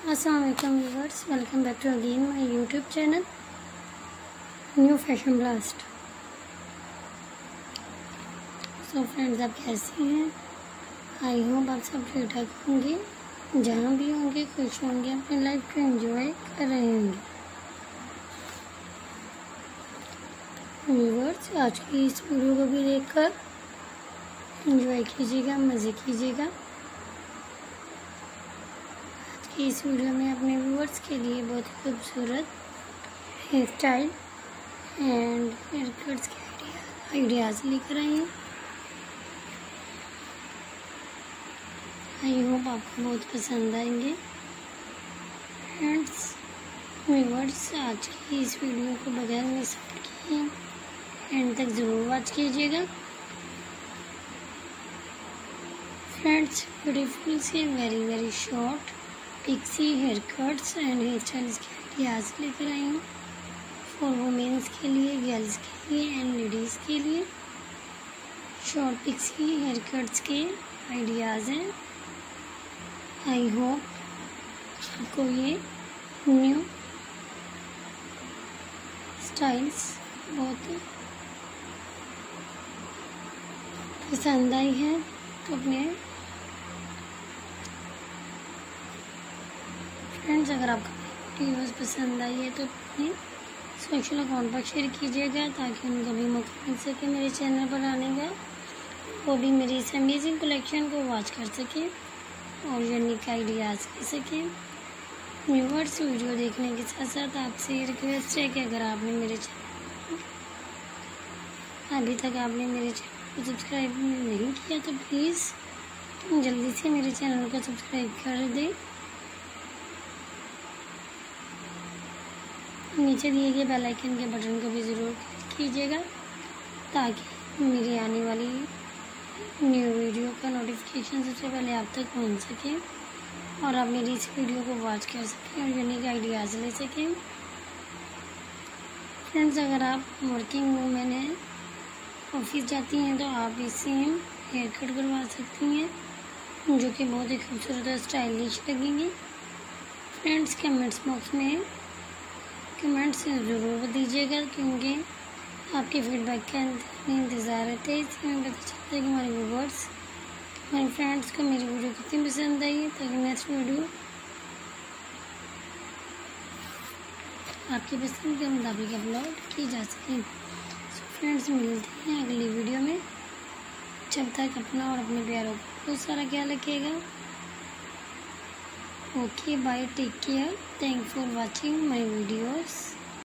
अस्सलाम वालेकुम viewers, welcome back to again my YouTube channel new fashion blast. So friends, आप कैसे हैं? आई होप आप सब ठीक ठाक होंगे, जहाँ भी होंगे खुश होंगे, अपनी लाइफ को एंजॉय कर रहे होंगे। व्यूअर्स, आज की इस वीडियो को भी देखकर एंजॉय कीजिएगा, मज़े कीजिएगा। इस वीडियो में अपने व्यूअर्स के लिए बहुत ही खूबसूरत hairstyle and haircuts के आइडियाज़ लेकर आई हैं। आई होप आपको बहुत पसंद आएंगे। फ्रेंड्स, व्यूअर्स, आज की इस वीडियो को बगैर मिस किए एंड तक ज़रूर वॉच कीजिएगा। फ्रेंड्स, ब्यूटीफुल से very short pixie haircuts and hairstyles के आइडियाज़ लेकर आई हूँ फॉर वुमेन्स के लिए, गर्ल्स के लिए एंड लेडीज़ के लिए। शॉर्ट पिक्सी हेयर कट्स के आइडियाज़ हैं। आई होप आपको ये न्यू स्टाइल्स बहुत पसंद आई है, तो अपने फ्रेंड्स, अगर आपको वीडियोज़ पसंद आई है तो अपने सोशल अकाउंट पर शेयर कीजिएगा ताकि उनको भी मौका मिल सके मेरे चैनल पर आने का, वो भी मेरी इस अमेजिंग कलेक्शन को वॉच कर सकें और यूनिक आइडियाज़ ले सकें। व्यूअर्स, वीडियो देखने के साथ साथ आपसे रिक्वेस्ट है कि अगर आपने मेरे चैनल अभी तक आपने मेरे चैनल को सब्सक्राइब नहीं किया तो प्लीज़ जल्दी से मेरे चैनल को सब्सक्राइब कर दें। नीचे दिए गए बेल आइकन के बटन को भी ज़रूर क्लिक कीजिएगा ताकि मेरी आने वाली न्यू वीडियो का नोटिफिकेशन सबसे पहले आप तक पहुंच सके और आप मेरी इस वीडियो को वॉच कर सकें और यूनिक आइडियाज़ ले सकें। फ्रेंड्स, अगर आप वर्किंग वूमेन हैं, ऑफिस जाती हैं, तो आप इससे हेयर कट करवा सकती हैं जो कि बहुत ही खूबसूरत और स्टाइलिश लगेंगी। फ्रेंड्स, कमेंट्स बॉक्स में कमेंट्स ज़रूर दीजिएगा क्योंकि आपके फीडबैक का इंतज़ार रहता है। इससे हमें पता चलता है कि हमारे व्यूअर्स, हमारे फ्रेंड्स को मेरी वीडियो कितनी पसंद आई है, ताकि नेक्स्ट वीडियो आपकी पसंद के मुताबिक अपलोड की जा सके। सो फ्रेंड्स, मिलते हैं अगली वीडियो में। जब तक अपना और अपने प्यारों का बहुत सारा ख्याल रखिएगा। Okay, bye, take care, thank for watching my videos.